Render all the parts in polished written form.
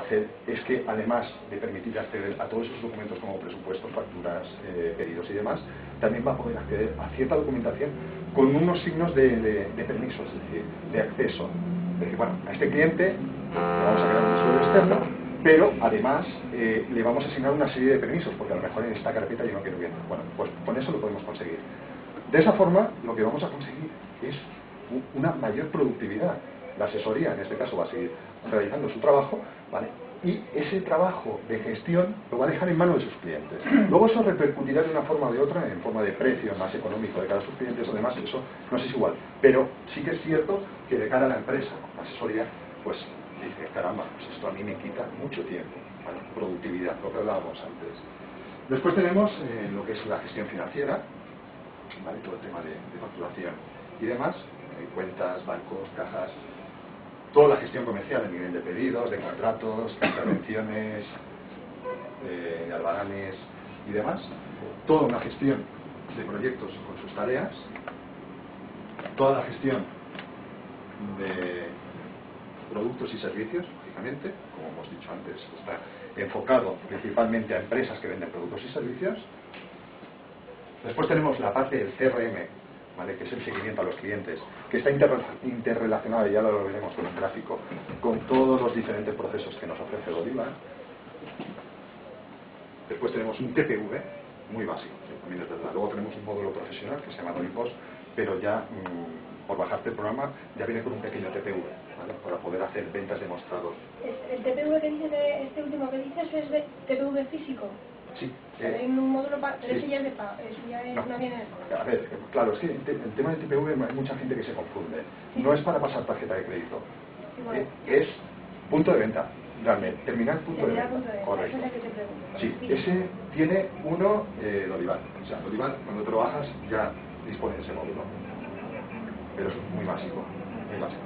hacer es que, además de permitir acceder a todos esos documentos como presupuestos, facturas, pedidos y demás, también va a poder acceder a cierta documentación con unos signos de permisos, es decir, de acceso. Es decir, bueno, a este cliente le vamos a crear un usuario externo, pero además le vamos a asignar una serie de permisos, porque a lo mejor en esta carpeta yo no quiero bien. Bueno, pues con eso lo podemos conseguir. De esa forma, lo que vamos a conseguir es una mayor productividad. La asesoría, en este caso, va a seguir realizando su trabajo, ¿vale? Y ese trabajo de gestión lo va a dejar en manos de sus clientes. Luego eso repercutirá de una forma o de otra, en forma de precio más económico de cara a sus clientes o demás, eso no es igual. Pero sí que es cierto que de cara a la empresa, la asesoría, pues dice, caramba, pues esto a mí me quita mucho tiempo, ¿vale? Productividad, lo que hablábamos antes. Después tenemos lo que es la gestión financiera, ¿vale? Todo el tema de facturación y demás, cuentas, bancos, cajas, toda la gestión comercial a nivel de pedidos, de contratos, de intervenciones, de albaranes y demás, toda una gestión de proyectos con sus tareas, toda la gestión de productos y servicios, lógicamente, como hemos dicho antes, está enfocado principalmente a empresas que venden productos y servicios. Después tenemos la parte del CRM, ¿vale? Que es el seguimiento a los clientes, que está interrelacionado, y ya lo veremos con un gráfico, con todos los diferentes procesos que nos ofrece Godiva. Después tenemos un TPV, muy básico, también es verdad. Luego tenemos un módulo profesional que se llama Donipos, pero ya por bajarte el programa ya viene con un pequeño TPV, ¿vale? Para poder hacer ventas de mostrador. ¿El TPV que dices, este último que dices, es TPV físico? Sí. En un módulo pero sí. ese ya es de pago, eso ya es una bien. A ver, claro, es que el tema del TPV hay mucha gente que se confunde. Sí. No es para pasar tarjeta de crédito. Sí, bueno. Es punto de venta. Realmente, terminal punto de venta. Correcto. Esa es la que te pregunto. Sí, ese tiene uno Dolivar. O sea, Dolivar, cuando te lo bajas, ya dispone de ese módulo. Pero es muy básico. Muy básico.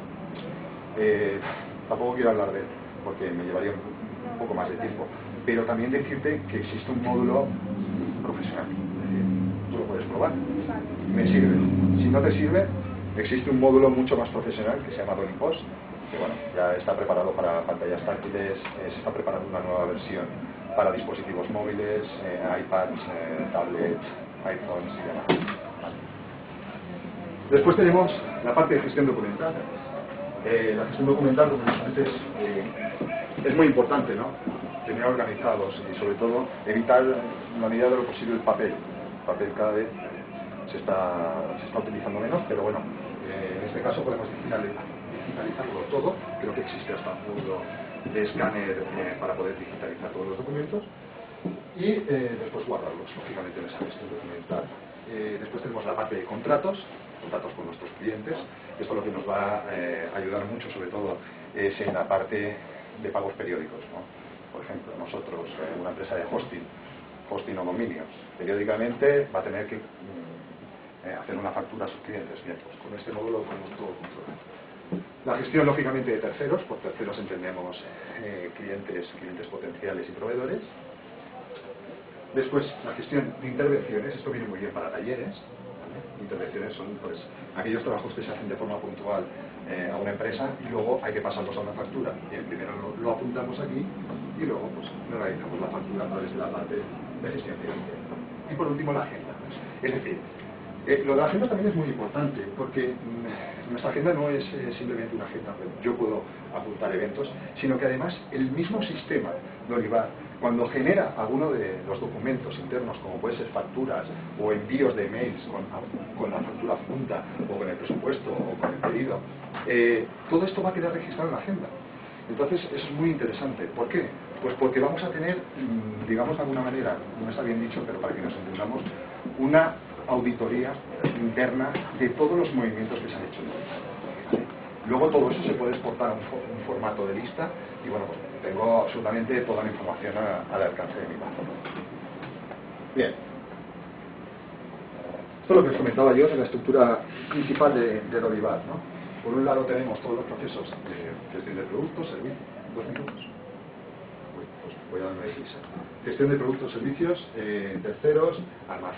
Tampoco quiero hablar de él, porque me llevaría un poco más de tiempo. Pero también decirte que existe un módulo profesional. Es decir, tú lo puedes probar. Me sirve. Si no te sirve, existe un módulo mucho más profesional que se llama Donipos, que bueno, ya está preparado para pantallas táctiles, se está preparando una nueva versión para dispositivos móviles, iPads, tablets, iPhones y demás. Vale. Después tenemos la parte de gestión documental. La gestión documental, como dije antes, es muy importante, ¿no? Tener organizados y sobre todo evitar en la medida de lo posible el papel. El papel cada vez se está utilizando menos, pero bueno, en este caso podemos digitalizarlo todo. Creo que existe hasta un módulo de escáner para poder digitalizar todos los documentos y después guardarlos, lógicamente, en esa gestión documental. Después tenemos la parte de contratos con nuestros clientes. Esto lo que nos va a ayudar mucho, sobre todo, es en la parte de pagos periódicos, ¿no? Por ejemplo, nosotros, una empresa de hosting o dominios, periódicamente va a tener que hacer una factura a sus clientes. Bien, pues con este módulo lo tenemos todo controlado. La gestión, lógicamente, de terceros. Por terceros entendemos clientes potenciales y proveedores. Después, la gestión de intervenciones. Esto viene muy bien para talleres. Intervenciones son pues aquellos trabajos que se hacen de forma puntual a una empresa y luego hay que pasarlos a una factura. Bien, primero lo apuntamos aquí y luego pues realizamos la factura a través de la parte de gestión financiera. Y por último, la agenda. Es decir, lo de la agenda también es muy importante porque nuestra agenda no es simplemente una agenda, yo puedo apuntar eventos, sino que además el mismo sistema de Olivar, cuando genera alguno de los documentos internos, como puede ser facturas o envíos de mails con la factura junta o con el presupuesto o con el pedido, todo esto va a quedar registrado en la agenda. Entonces eso es muy interesante. ¿Por qué? Pues porque vamos a tener, digamos de alguna manera, no está bien dicho, pero para que nos entendamos, una auditoría interna de todos los movimientos que se han hecho en el. Luego todo eso se puede exportar a un formato de lista y bueno, pues tengo absolutamente toda la información al alcance de mi mano. Bien. Esto es lo que os comentaba yo de la estructura principal de Dolivar, ¿no? Por un lado tenemos todos los procesos de gestión de productos, servicios. 2 minutos. Pues voy a darme deprisa. Gestión de productos, servicios, terceros,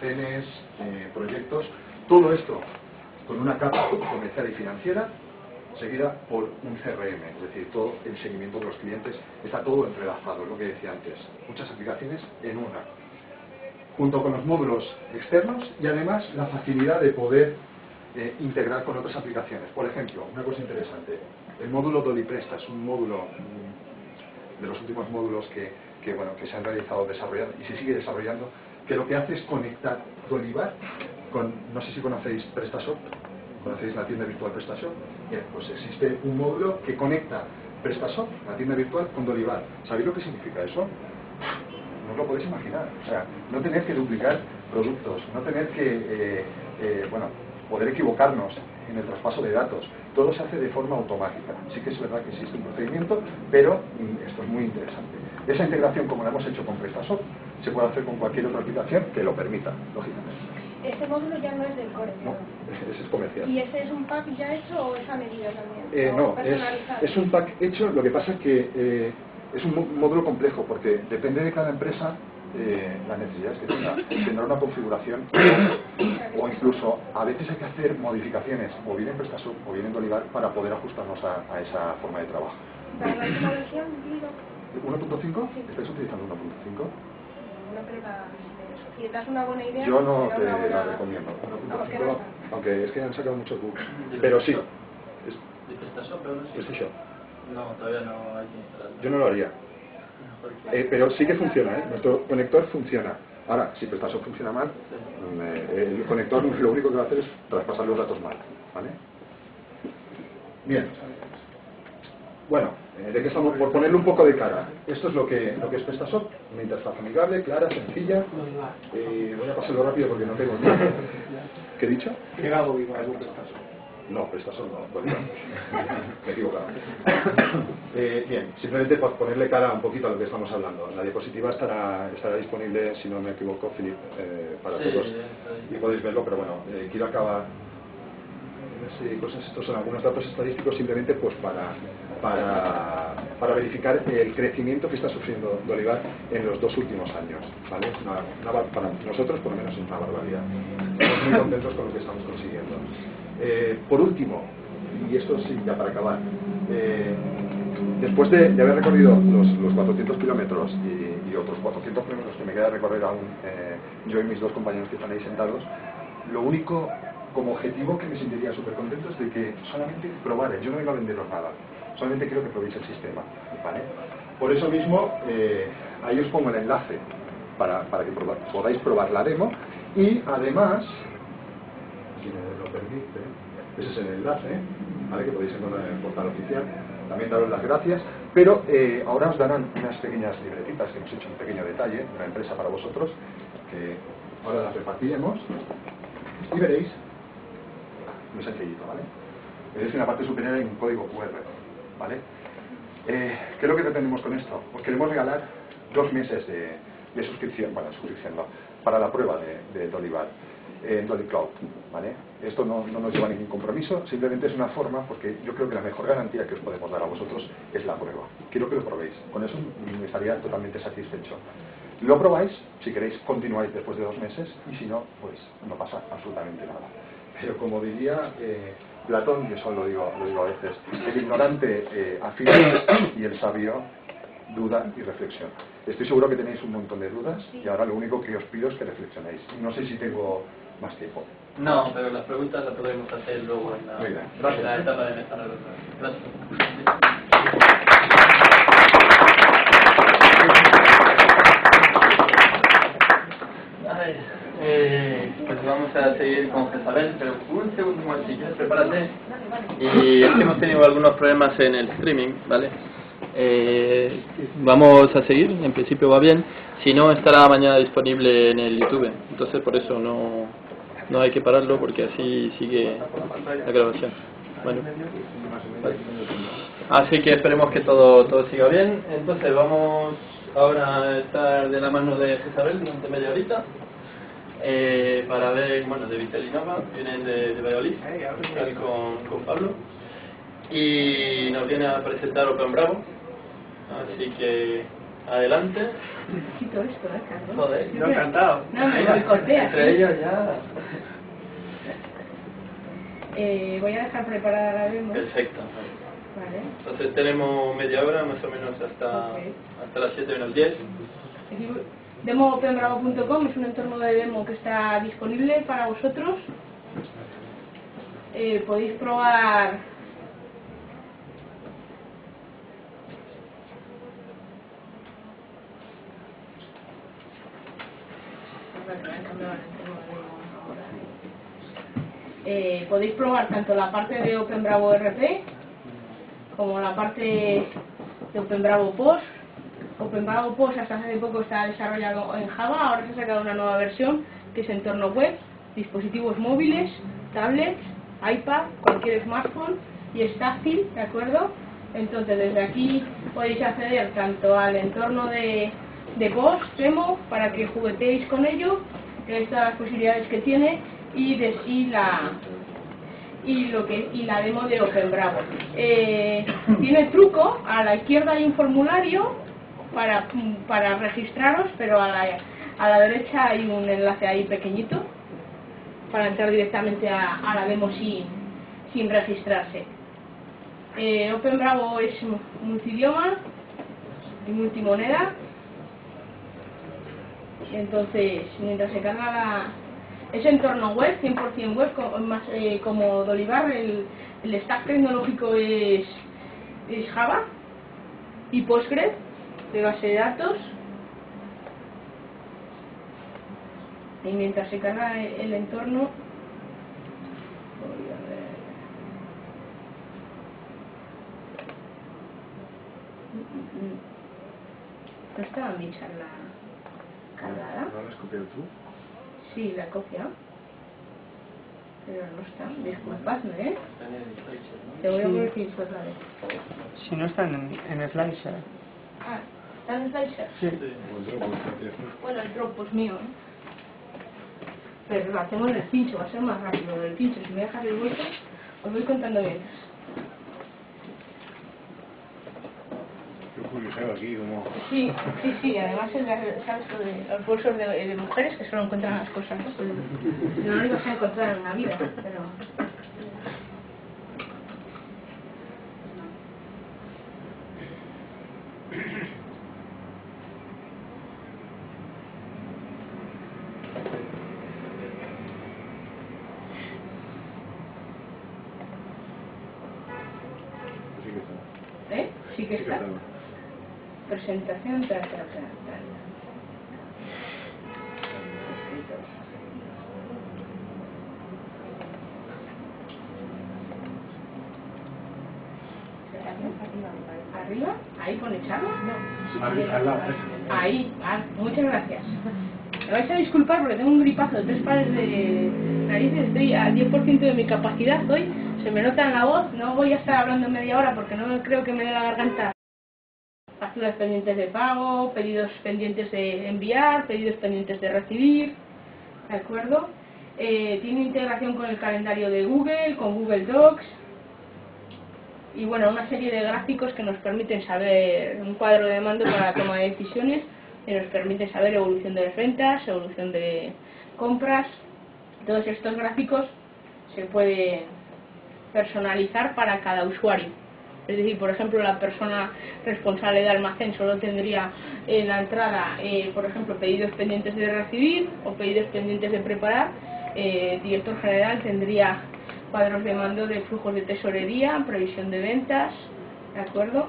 almacenes, proyectos. Todo esto con una capa comercial y financiera seguida por un CRM, es decir, todo el seguimiento de los clientes, está todo entrelazado, es lo que decía antes, muchas aplicaciones en una, junto con los módulos externos y además la facilidad de poder integrar con otras aplicaciones. Por ejemplo, una cosa interesante, el módulo Dolipresta es un módulo de los últimos módulos que se han realizado desarrollando y se sigue desarrollando, que lo que hace es conectar Dolivar con, no sé si conocéis PrestaShop, ¿conocéis la tienda virtual PrestaShop? Bien, pues existe un módulo que conecta PrestaShop, la tienda virtual, con Dolivar. ¿Sabéis lo que significa eso? No os lo podéis imaginar. O sea, no tener que duplicar productos, no tener que, poder equivocarnos en el traspaso de datos. Todo se hace de forma automática. Sí que es verdad que existe un procedimiento, pero esto es muy interesante. Esa integración, como la hemos hecho con PrestaShop, se puede hacer con cualquier otra aplicación que lo permita, lógicamente. Este módulo ya no es del core, No, ese es comercial. ¿Y ese es un pack ya hecho o es a medida también? No, es un pack hecho, lo que pasa es que es un módulo complejo, porque depende de cada empresa las necesidades que tenga. Tendrá una configuración o incluso a veces hay que hacer modificaciones, o bien en PrestaShop o bien en Dolivar, para poder ajustarnos a esa forma de trabajo. ¿Para la última versión, digo? ¿1.5? Sí. ¿Estáis utilizando 1.5? No creo que si das una buena idea... Yo no te te da una la buena... recomiendo. Vamos, que 1.5, no. aunque es que han sacado muchos bugs. Pero sí. ¿De PrestaShop pero no sé? PrestaShop. No, todavía no hay que instalarlo. Yo no lo haría. Pero sí que funciona, ¿eh? Nuestro conector funciona. Ahora, si PrestaShop funciona mal, el conector lo único que va a hacer es traspasar los datos mal, ¿vale? Bien. Bueno, ¿de qué estamos? Por ponerle un poco de cara. Esto es lo que es PrestaShop, una interfaz amigable, clara, sencilla. Voy a pasarlo rápido porque no tengo tiempo. ¿Qué he dicho? Llegado vivo algún PrestaShop. No, PrestaShop no, bueno, me he equivocado. Bien, simplemente por ponerle cara un poquito a lo que estamos hablando. La diapositiva estará disponible, si no me equivoco, Filip, para todos, y podéis verlo, pero bueno, quiero acabar. Estos son algunos datos estadísticos simplemente pues para verificar el crecimiento que está sufriendo Dolivar en los 2 últimos años, ¿vale? Para nosotros, por lo menos, es una barbaridad. Estamos muy contentos con lo que estamos consiguiendo. Por último, y esto sí, ya para acabar, después de haber recorrido los 400 kilómetros y otros 400 kilómetros que me queda recorrer aún, yo y mis 2 compañeros que están ahí sentados, lo único como objetivo que me sentiría súper contento es de que solamente probarais. Yo no vengo a venderos nada, solamente quiero que probéis el sistema, ¿vale? Por eso mismo, ahí os pongo el enlace para que podáis probar la demo, y además, si me lo permite, ese es el enlace, ¿vale? Que podéis encontrar en el portal oficial. También daros las gracias, pero ahora os darán unas pequeñas libretitas que hemos hecho un pequeño detalle, una empresa para vosotros, que ahora las repartiremos y veréis, muy sencillito, ¿vale? Veréis que en la parte superior hay un código QR, ¿vale? ¿Qué es lo que pretendemos con esto? Os queremos regalar 2 meses de suscripción, bueno, suscripción no, para la prueba de Dolivar en DoliCloud, ¿vale? Esto no nos lleva a ningún compromiso, simplemente es una forma, porque yo creo que la mejor garantía que os podemos dar a vosotros es la prueba. Quiero que lo probéis, con eso me estaría totalmente satisfecho. Lo probáis, si queréis continuáis después de 2 meses, y si no, pues no pasa absolutamente nada. Pero como diría Platón, y eso lo digo a veces, el ignorante afirma y el sabio duda y reflexión. Estoy seguro que tenéis un montón de dudas, y ahora lo único que os pido es que reflexionéis. No sé si tengo más tiempo. No, pero las preguntas las podemos hacer luego en la etapa de mesa. Gracias. Pues vamos a seguir con Jezabel, pero un segundo más, si quieres, prepárate. Y es que hemos tenido algunos problemas en el streaming, ¿vale? Vamos a seguir, en principio va bien. Si no, estará mañana disponible en el YouTube. Entonces, por eso no hay que pararlo, porque así sigue la grabación. Bueno, vale. Así que esperemos que todo siga bien. Entonces, vamos ahora a estar de la mano de Jezabel durante media horita. Para ver, bueno, de Vitelinova, vienen de Valladolid, con Pablo, y nos viene a presentar Open Bravo, así que adelante. Necesito esto, Carlos. Joder, Yo encantado. No, me boicotea. entre ellos ya. Voy a dejar preparada la demo. Perfecto. Vale. Entonces tenemos media hora más o menos hasta las 7 menos 10. Demo.openbravo.com es un entorno de demo que está disponible para vosotros. Podéis probar podéis probar tanto la parte de OpenBravo RP como la parte de OpenBravo POS. OpenBravo POS hasta hace poco está desarrollado en Java, ahora se ha sacado una nueva versión que es entorno web, dispositivos móviles, tablets, iPad, cualquier smartphone y es táctil, ¿de acuerdo? Entonces desde aquí podéis acceder tanto al entorno de POS demo para que jugueteéis con ello, que es todas las posibilidades que tiene, y la demo de OpenBravo. Tiene truco, a la izquierda hay un formulario para registraros, pero a la derecha hay un enlace ahí pequeñito para entrar directamente a la demo sin registrarse. OpenBravo es multidioma y multimoneda. Entonces, mientras se carga ese entorno web, 100% web, como Dolivar, el stack tecnológico es Java y Postgres de base de datos. Y mientras se carga el entorno, voy a ver. ¿No estaba mi charla cargada? ¿No lo has copiado tú? Sí, la he copiado. Pero no está. Disculpadme, ¿eh? Te voy a poner que otra vez. Si no están en Slicer. Ah, ¿está en Slicer? Sí. Bueno, el Dropbox mío, ¿eh? Pero la tengo en el pincho, va a ser más rápido el pincho. Si me dejas el vuelto, os voy contando bien. Qué curioso aquí, como... Sí, además sabes lo de los bolsos de mujeres que solo encuentran las cosas, ¿no? No lo vas a encontrar en una vida, pero... Sí que está. Presentación, tal. ¿Arriba? ¿Ahí pone charla? No. Ahí, muchas gracias. Me vais a disculpar porque tengo un gripazo de 3 pares de narices, estoy al 10% de mi capacidad hoy, se me nota en la voz, no voy a estar hablando media hora porque no creo que me dé la garganta. Facturas pendientes de pago, pedidos pendientes de enviar, pedidos pendientes de recibir, ¿de acuerdo? Tiene integración con el calendario de Google, con Google Docs y bueno, una serie de gráficos que nos permiten saber un cuadro de mando para la toma de decisiones, que nos permite saber evolución de las ventas, evolución de compras. Todos estos gráficos se pueden personalizar para cada usuario. Es decir, por ejemplo, la persona responsable de almacén solo tendría en la entrada, por ejemplo, pedidos pendientes de recibir o pedidos pendientes de preparar. El director general tendría cuadros de mando de flujos de tesorería, previsión de ventas, ¿de acuerdo?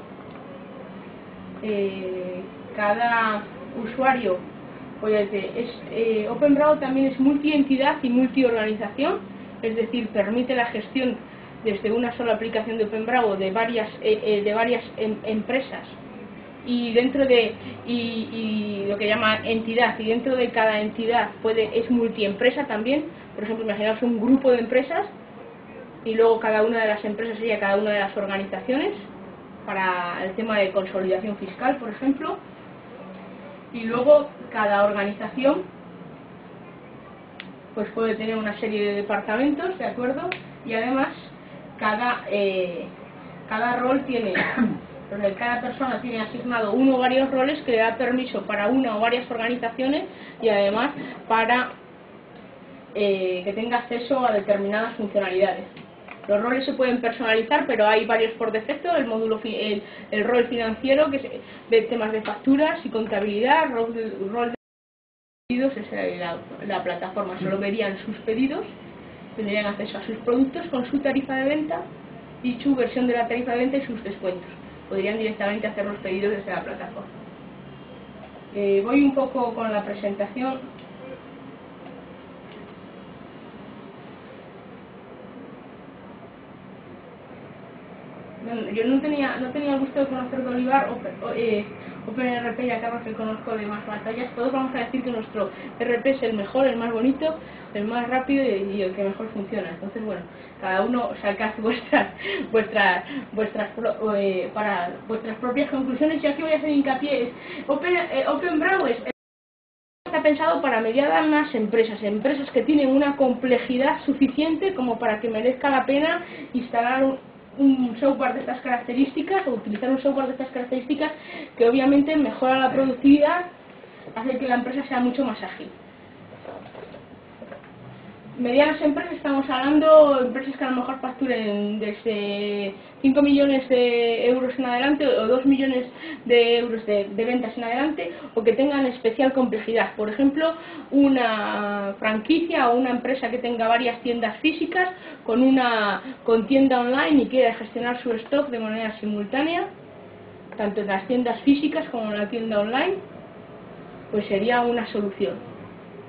Cada usuario, OpenBravo también es multientidad y multiorganización, es decir, permite la gestión desde una sola aplicación de OpenBravo de varias empresas y dentro de lo que llama entidad, y dentro de cada entidad es multiempresa también. Por ejemplo, imaginaos un grupo de empresas y luego cada una de las empresas sería cada una de las organizaciones para el tema de consolidación fiscal, por ejemplo, y luego cada organización pues puede tener una serie de departamentos, ¿de acuerdo? Y además cada rol tiene, cada persona tiene asignado uno o varios roles que le da permiso para una o varias organizaciones y además para que tenga acceso a determinadas funcionalidades. Los roles se pueden personalizar, pero hay varios por defecto: el módulo el rol financiero, que ve temas de facturas y contabilidad; rol de pedidos es la plataforma, solo verían sus pedidos, tendrían acceso a sus productos con su tarifa de venta y su versión de la tarifa de venta y sus descuentos. Podrían directamente hacer los pedidos desde la plataforma. Voy un poco con la presentación. Yo no tenía el gusto de conocer de Olivar, OpenRP y a Carlos, que conozco de más batallas. Todos vamos a decir que nuestro RP es el mejor, el más bonito, el más rápido y el que mejor funciona. Entonces, bueno, cada uno sacad vuestras propias conclusiones. Yo aquí voy a hacer hincapié. OpenBrau está pensado para medianas empresas que tienen una complejidad suficiente como para que merezca la pena instalar un software de estas características o utilizar un software de estas características, que obviamente mejora la productividad, hace que la empresa sea mucho más ágil. Medianas empresas, estamos hablando de empresas que a lo mejor facturen desde 5 millones de euros en adelante o 2 millones de euros de ventas en adelante, o que tengan especial complejidad. Por ejemplo, una franquicia o una empresa que tenga varias tiendas físicas con tienda online y quiera gestionar su stock de manera simultánea, tanto en las tiendas físicas como en la tienda online, pues sería una solución.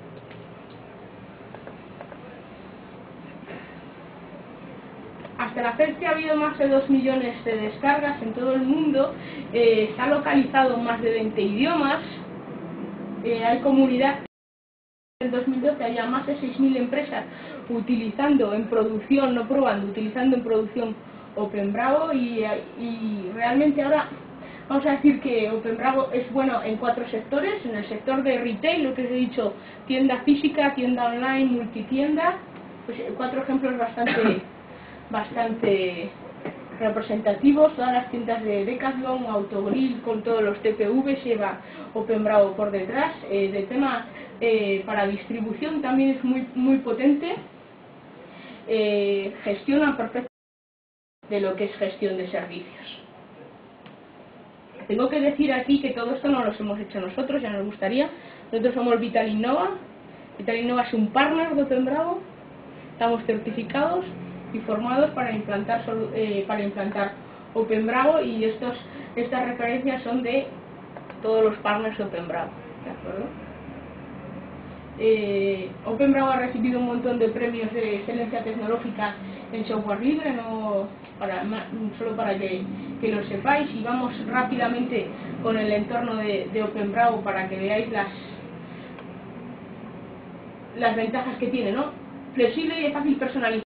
Hasta la fecha ha habido más de 2 millones de descargas en todo el mundo, está localizado en más de 20 idiomas, hay comunidad. En 2012 había más de 6.000 empresas utilizando en producción, no probando, utilizando en producción OpenBrau, y realmente ahora vamos a decir que OpenBrau es bueno en 4 sectores. En el sector de retail, lo que os he dicho, tienda física, tienda online, multitienda, pues 4 ejemplos bastante representativos. Todas las tiendas de Decathlon, Autogrill, con todos los TPV, lleva OpenBrau por detrás. De tema para distribución también es muy potente, gestiona perfectamente de lo que es gestión de servicios. Tengo que decir aquí que todo esto no lo hemos hecho nosotros, ya nos gustaría. Nosotros somos Vital Innova. Vital Innova es un partner de OpenBrau, estamos certificados y formados para implantar OpenBrau, y estas referencias son de todos los partners de OpenBrau, ¿de acuerdo? OpenBrau ha recibido un montón de premios de excelencia tecnológica en software libre, solo para que lo sepáis. Y vamos rápidamente con el entorno de OpenBrau para que veáis las ventajas que tiene, ¿no? Flexible y de fácil personalización.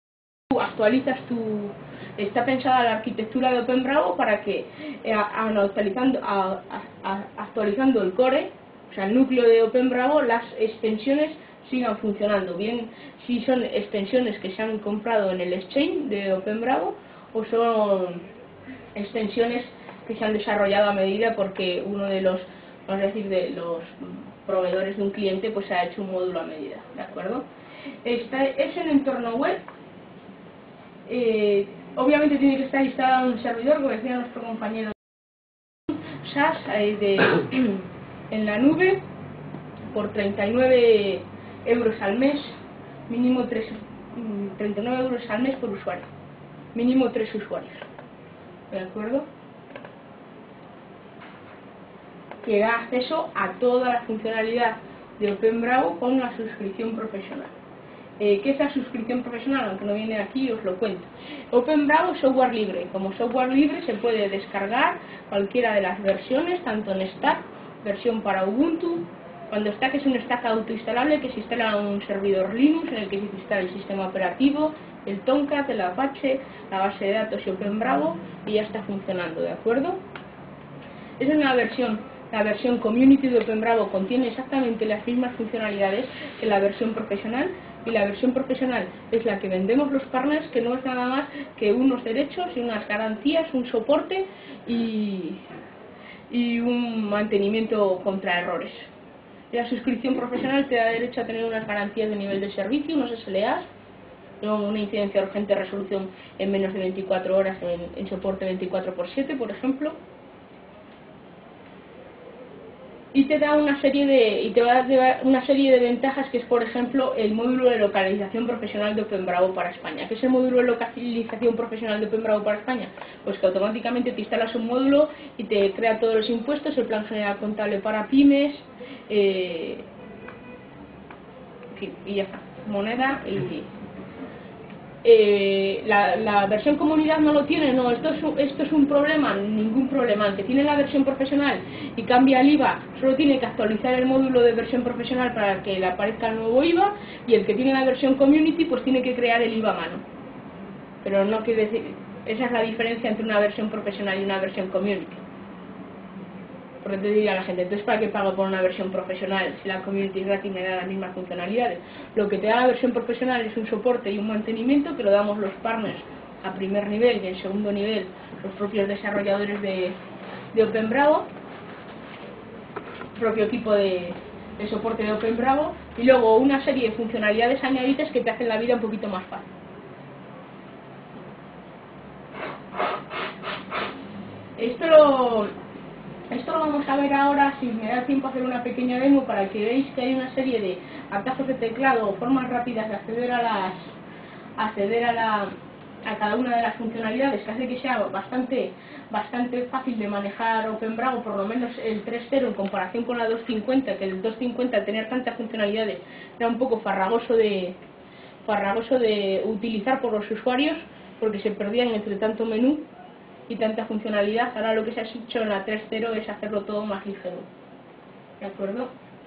Está pensada la arquitectura de OpenBrau para que actualizando el core, o sea, el núcleo de OpenBrau, las extensiones sigan funcionando bien, si son extensiones que se han comprado en el exchange de OpenBrau o son extensiones que se han desarrollado a medida porque uno de los proveedores de un cliente pues ha hecho un módulo a medida, ¿de acuerdo? Es en entorno web. Obviamente tiene que estar instalado un servidor, como decía nuestro compañero SaaS, en la nube, por 39 euros al mes, mínimo 39 euros al mes por usuario, mínimo 3 usuarios, ¿de acuerdo? Que da acceso a toda la funcionalidad de OpenBrau con la suscripción profesional. ¿Qué es la suscripción profesional? Aunque no viene aquí, os lo cuento. OpenBrau es software libre. Como software libre se puede descargar cualquiera de las versiones, tanto en Stack, versión para Ubuntu. Cuando Stack es un stack autoinstalable que se instala en un servidor Linux en el que se instala el sistema operativo, el Tomcat, el Apache, la base de datos y OpenBrau, y ya está funcionando, ¿de acuerdo? Es una versión. La versión Community de OpenBrau contiene exactamente las mismas funcionalidades que la versión profesional, y la versión profesional es la que vendemos los partners, que no es nada más que unos derechos y unas garantías, un soporte y un mantenimiento contra errores. La suscripción profesional te da derecho a tener unas garantías de nivel de servicio, unos SLAs, una incidencia urgente de resolución en menos de 24 horas en soporte 24/7, por ejemplo. Y te da una serie de ventajas, que es, por ejemplo, el módulo de localización profesional de OpenBravo para España. ¿Qué es el módulo de localización profesional de OpenBravo para España? Pues que automáticamente te instalas un módulo y te crea todos los impuestos, el plan general contable para pymes, en fin, y ya está, moneda y... la versión comunidad no lo tiene, no, esto es un problema, ningún problema. El que tiene la versión profesional y cambia el IVA solo tiene que actualizar el módulo de versión profesional para que le aparezca el nuevo IVA, y el que tiene la versión community pues tiene que crear el IVA a mano. Pero no quiere decir, esa es la diferencia entre una versión profesional y una versión community. Porque te diría a la gente, entonces ¿para qué pago por una versión profesional si la community gratis me da las mismas funcionalidades? Lo que te da la versión profesional es un soporte y un mantenimiento que lo damos los partners a primer nivel, y en segundo nivel los propios desarrolladores de OpenBravo, propio equipo de soporte de OpenBravo, y luego una serie de funcionalidades añadidas que te hacen la vida un poquito más fácil. Esto lo vamos a ver ahora, si me da tiempo a hacer una pequeña demo para que veáis que hay una serie de atajos de teclado o formas rápidas de acceder a cada una de las funcionalidades, que hace que sea bastante fácil de manejar OpenBravo, por lo menos el 3.0 en comparación con la 2.50, que el 2.50 al tener tantas funcionalidades era un poco farragoso de utilizar por los usuarios, porque se perdían entre tanto menú y tanta funcionalidad. Ahora lo que se ha hecho en la 3.0 es hacerlo todo más ligero, ¿de acuerdo?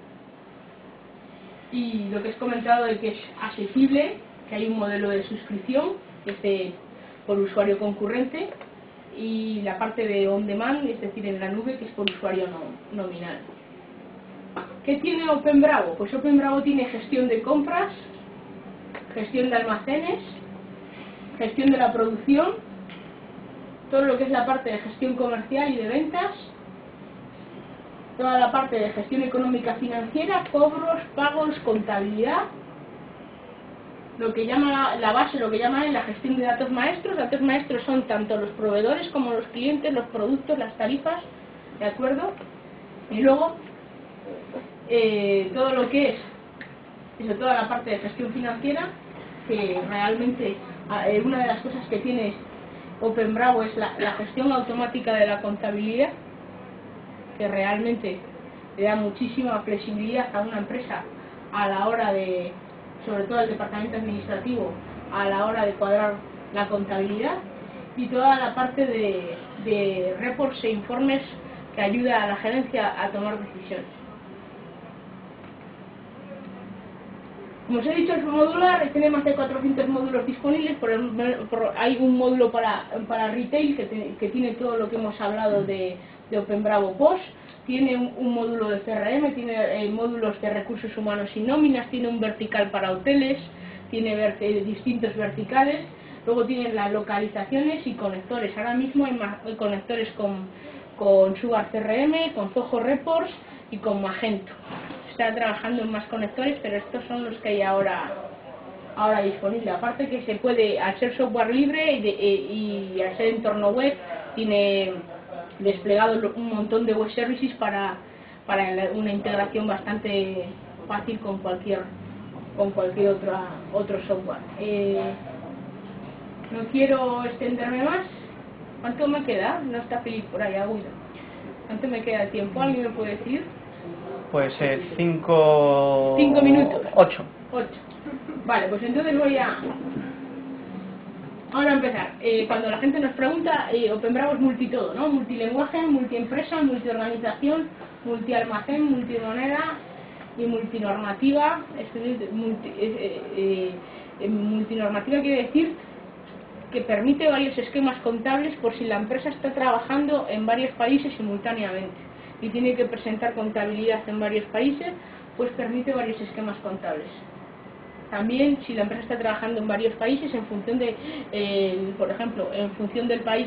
Y lo que os he comentado de que es asequible, que hay un modelo de suscripción que es por usuario concurrente, y la parte de on demand, es decir, en la nube, que es por usuario nominal. ¿Qué tiene OpenBravo? Pues OpenBravo tiene gestión de compras, gestión de almacenes, gestión de la producción, todo lo que es la parte de gestión comercial y de ventas, toda la parte de gestión económica financiera, cobros, pagos, contabilidad, lo que llama la base, lo que llaman la gestión de datos maestros. Datos maestros son tanto los proveedores como los clientes, los productos, las tarifas, ¿de acuerdo? Y luego todo lo que es toda la parte de gestión financiera, que realmente una de las cosas que tiene OpenBravo es la gestión automática de la contabilidad, que realmente le da muchísima flexibilidad a una empresa a la hora de, sobre todo al departamento administrativo, a la hora de cuadrar la contabilidad, y toda la parte de reports e informes que ayuda a la gerencia a tomar decisiones. Como os he dicho, es modular, tiene más de 400 módulos disponibles. Hay un módulo para retail que tiene todo lo que hemos hablado de OpenBravo Post, tiene un módulo de CRM, tiene módulos de recursos humanos y nóminas, tiene un vertical para hoteles, tiene distintos verticales, luego tiene las localizaciones y conectores. Ahora mismo hay conectores con Sugar CRM, con Zoho Reports y con Magento. Está trabajando en más conectores, pero estos son los que hay ahora disponibles. Aparte que se puede, al ser software libre y al ser entorno web, tiene desplegado un montón de web services para una integración bastante fácil con cualquier otro software. No quiero extenderme más. ¿Cuánto me queda? No está Felipe por ahí, Agüero. ¿Cuánto me queda de tiempo? ¿Alguien me puede decir? Pues 5 minutos. 8. Vale, pues entonces voy a... Ahora empezar. Cuando la gente nos pregunta, OpenBravo es multitodo, ¿no? Multilenguaje, multiempresa, multiorganización, multialmacén, multimoneda y multinormativa. Multinormativa quiere decir que permite varios esquemas contables por si la empresa está trabajando en varios países simultáneamente y tiene que presentar contabilidad en varios países, pues permite varios esquemas contables. También, si la empresa está trabajando en varios países, en función de, por ejemplo, en función del país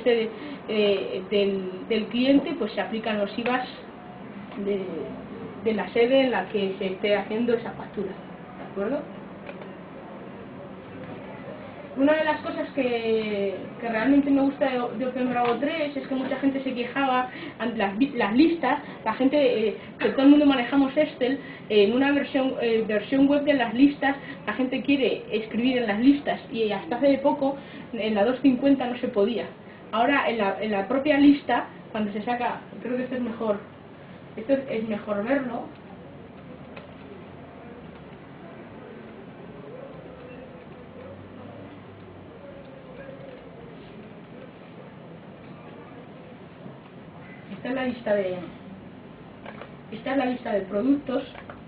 del cliente, pues se aplican los IVAs de la sede en la que se esté haciendo esa factura, ¿de acuerdo? Una de las cosas que realmente me gusta de OpenBravo 3 es que mucha gente se quejaba ante las listas, la gente, que todo el mundo manejamos Excel, en una versión web de las listas, la gente quiere escribir en las listas y hasta hace poco en la 250 no se podía. Ahora en la propia lista, cuando se saca, creo que esto es mejor verlo. Esta es la lista de productos.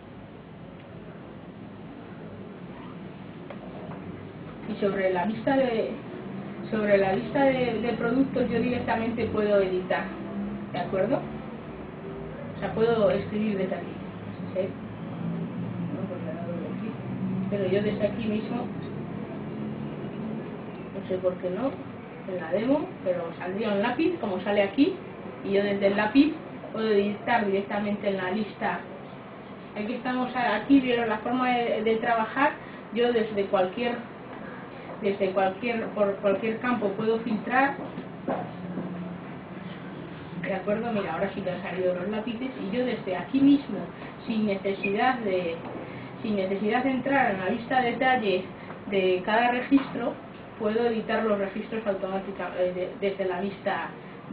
Y sobre la lista de productos yo directamente puedo editar, ¿de acuerdo? O sea, puedo escribir desde aquí. ¿Sí? No, pues le he dado aquí. Pero yo desde aquí mismo, no sé por qué no, en la demo, pero saldría un lápiz como sale aquí. Y yo desde el lápiz puedo editar directamente en la lista. Aquí estamos, aquí vieron la forma de trabajar. Yo por cualquier campo puedo filtrar. De acuerdo, mira, ahora sí que han salido los lápices y yo desde aquí mismo, sin necesidad de entrar en la vista de detalle de cada registro, puedo editar los registros automáticamente desde la vista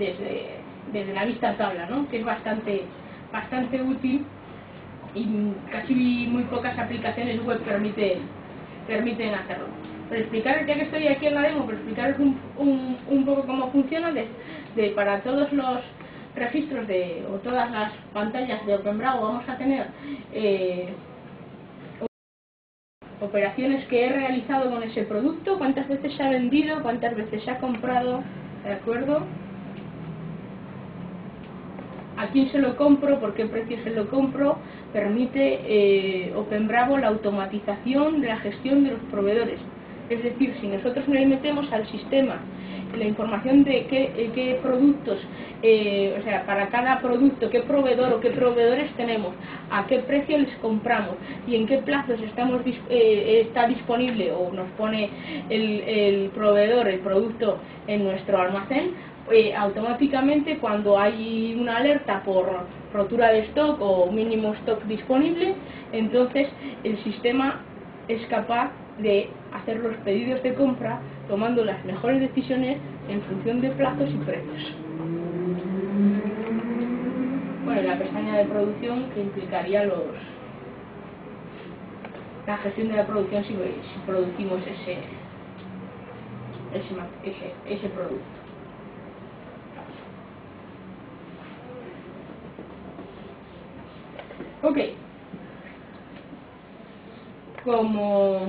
tabla, ¿no? Que es bastante útil y casi muy pocas aplicaciones web permiten hacerlo. Pero explicaros, ya que estoy aquí en la demo, pero explicaros un poco cómo funciona para todos los registros o todas las pantallas de OpenBravo vamos a tener operaciones que he realizado con ese producto, cuántas veces se ha vendido, cuántas veces se ha comprado, ¿de acuerdo? ¿A quién se lo compro? ¿Por qué precio se lo compro? Permite OpenBravo la automatización de la gestión de los proveedores. Es decir, si nosotros le metemos al sistema la información de qué productos, o sea, para cada producto, qué proveedor o qué proveedores tenemos, a qué precio les compramos y en qué plazos está disponible o nos pone el proveedor, el producto en nuestro almacén, automáticamente cuando hay una alerta por rotura de stock o mínimo stock disponible, entonces el sistema es capaz de hacer los pedidos de compra tomando las mejores decisiones en función de plazos y precios. Bueno, la pestaña de producción que implicaría la gestión de la producción si producimos ese producto. Ok, como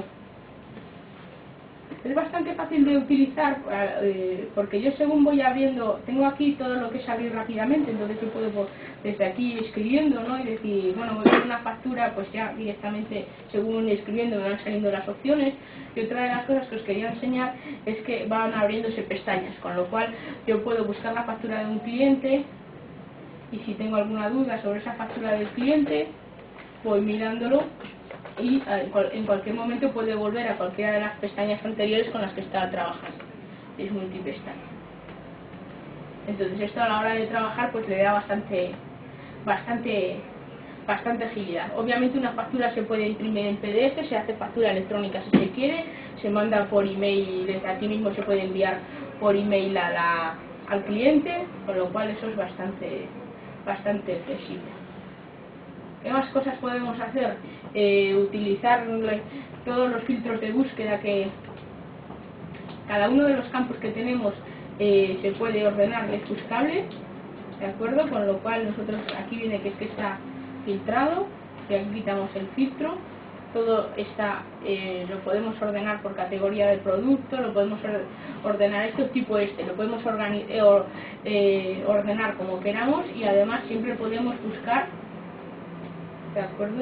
es bastante fácil de utilizar, porque yo según voy abriendo, tengo aquí todo lo que es abrir rápidamente, entonces yo puedo desde aquí escribiendo, ¿no? Y decir, bueno, voy a hacer una factura, pues ya directamente según escribiendo me van saliendo las opciones. Y otra de las cosas que os quería enseñar es que van abriéndose pestañas, con lo cual yo puedo buscar la factura de un cliente y si tengo alguna duda sobre esa factura del cliente, voy mirándolo y en cualquier momento puede volver a cualquiera de las pestañas anteriores con las que estaba trabajando. Es multipestaña. Entonces esto a la hora de trabajar pues le da bastante agilidad. Obviamente una factura se puede imprimir en PDF, se hace factura electrónica si se quiere, se manda por email, desde aquí mismo se puede enviar por email al cliente, con lo cual eso es bastante flexible. ¿Qué más cosas podemos hacer? Utilizar todos los filtros de búsqueda que cada uno de los campos que tenemos se puede ordenar de buscable, ¿de acuerdo? Con lo cual nosotros aquí viene que está filtrado y aquí quitamos el filtro. Todo está, lo podemos ordenar por categoría de producto, lo podemos ordenar esto tipo lo podemos ordenar como queramos y además siempre podemos buscar, ¿de acuerdo?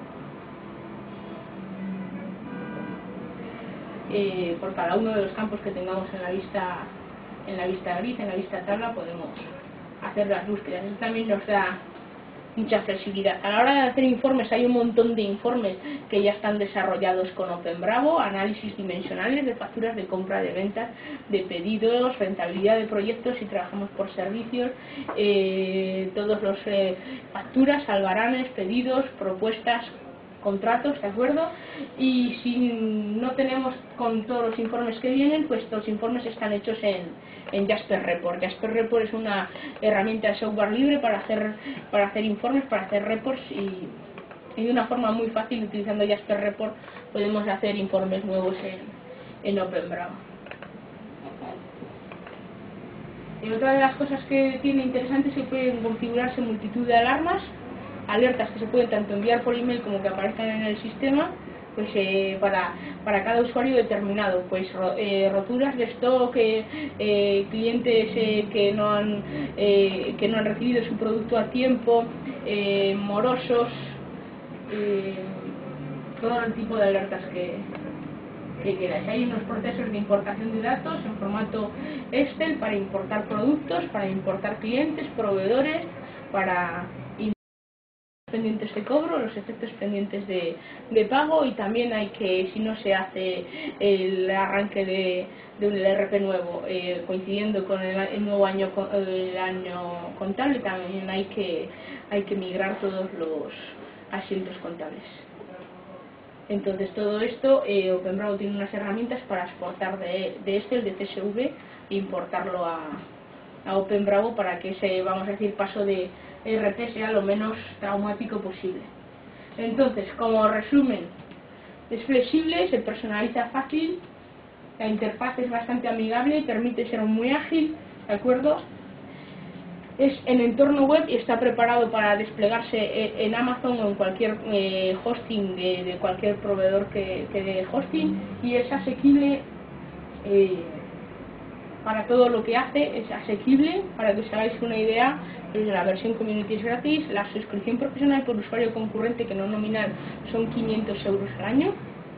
Por cada uno de los campos que tengamos en la vista gris, en la vista tabla, podemos hacer las búsquedas. Eso también nos mucha flexibilidad. A la hora de hacer informes, hay un montón de informes que ya están desarrollados con OpenBravo, análisis dimensionales de facturas de compra, de ventas, de pedidos, rentabilidad de proyectos si trabajamos por servicios, todos los facturas, albaranes, pedidos, propuestas, contratos, ¿de acuerdo? Y si no tenemos con todos los informes que vienen, pues los informes están hechos en Jasper Report. Jasper Report es una herramienta de software libre para hacer informes, para hacer reports, y de una forma muy fácil, utilizando Jasper Report, podemos hacer informes nuevos en OpenBravo. Y otra de las cosas que tiene interesante es que pueden configurarse multitud de alertas que se pueden tanto enviar por email como que aparezcan en el sistema, pues para cada usuario determinado, pues roturas de stock, clientes que no han recibido su producto a tiempo, morosos, todo el tipo de alertas que queráis. Hay unos procesos de importación de datos en formato Excel para importar productos, para importar clientes, proveedores, para pendientes de cobro, los efectos pendientes de pago, y también hay que, si no se hace el arranque de un ERP nuevo coincidiendo con el nuevo año contable, también hay que migrar todos los asientos contables. Entonces todo esto, OpenBravo tiene unas herramientas para exportar de Excel, de CSV, e importarlo a OpenBravo para que ese, vamos a decir, paso de ERP sea lo menos traumático posible. Entonces, como resumen, es flexible, se personaliza fácil, la interfaz es bastante amigable y permite ser muy ágil, ¿de acuerdo? Es en entorno web y está preparado para desplegarse en Amazon o en cualquier hosting de cualquier proveedor que dé hosting, y es asequible para todo lo que hace, es asequible. Para que os hagáis una idea, la versión Community es gratis, la suscripción profesional por usuario concurrente que no nominal son 500 euros al año.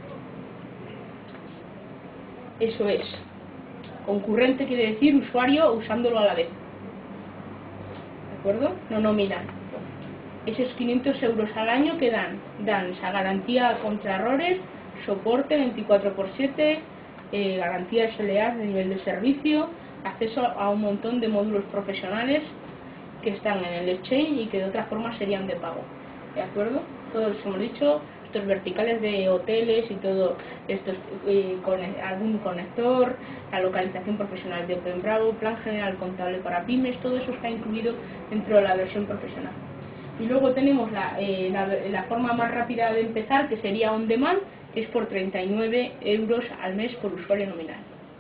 Eso es, concurrente quiere decir usuario usándolo a la vez, ¿de acuerdo? No nominal. Esos 500 euros al año que dan esa garantía contra errores, soporte 24/7, garantía SLA de nivel de servicio, acceso a un montón de módulos profesionales que están en el exchange y que de otra forma serían de pago, ¿de acuerdo? Todos hemos dicho, estos verticales de hoteles y todo, estos con algún conector, la localización profesional de OpenBravo, plan general contable para pymes, todo eso está incluido dentro de la versión profesional. Y luego tenemos la forma más rápida de empezar, que sería on demand, que es por 39 euros al mes por usuario nominal.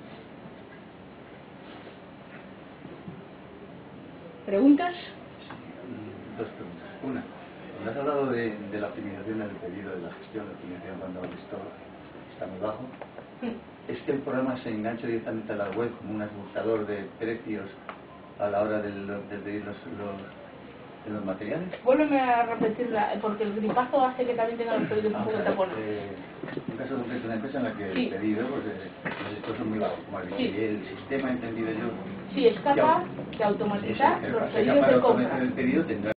¿Preguntas? Dos preguntas. Una, cuando has hablado de la optimización del pedido, de la gestión de optimización cuando el stock está muy bajo, ¿es que el programa se engancha directamente a la web como un ajustador de precios a la hora de pedir los materiales? Vuélveme a repetirla, porque el gripazo hace que también tenga los pedidos un poco tapones. Un caso concreto, una empresa en la que el pedido, pues los stocks son muy bajos, como has dicho, y el sistema, he entendido yo. Sí, es capaz de automatizar los pedidos de compra. El pedido tendrá